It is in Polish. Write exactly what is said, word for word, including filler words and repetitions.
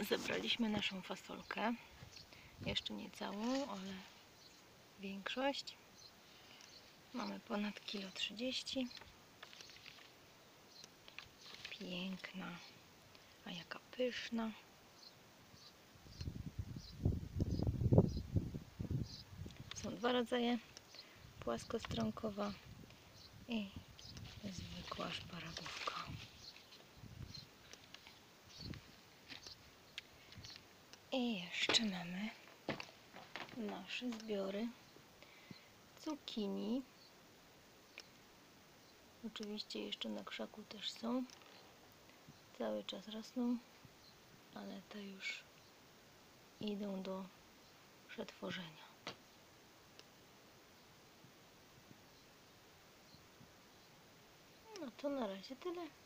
Zebraliśmy naszą fasolkę. Jeszcze nie całą, ale większość. Mamy ponad kilo trzydzieści. Piękna, a jaka pyszna. Są dwa rodzaje, płaskostronkowa i zwykła szparagówka. I jeszcze mamy nasze zbiory cukinii. Oczywiście jeszcze na krzaku też są. Cały czas rosną, ale te już idą do przetworzenia. No to na razie tyle.